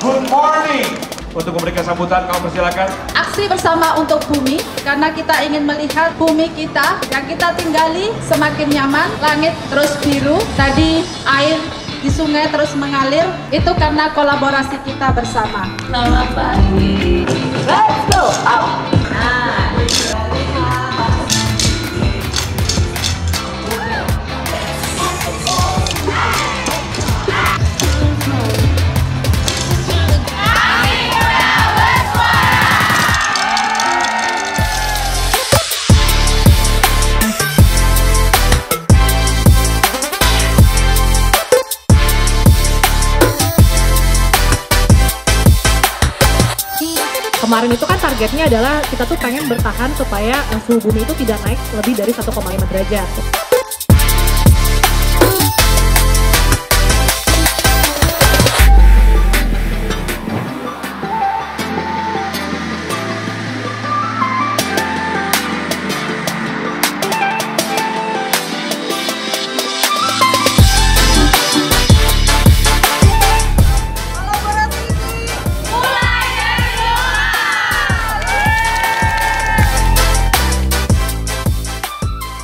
good morning. Untuk memberikan sambutan, kamu persilakan. Aksi bersama untuk bumi, karena kita ingin melihat bumi kita yang kita tinggali semakin nyaman, langit terus biru, tadi air di sungai terus mengalir, itu karena kolaborasi kita bersama. Selamat pagi. Let's go out. Kemarin itu kan targetnya adalah kita tuh pengen bertahan supaya suhu bumi itu tidak naik lebih dari 1,5 derajat.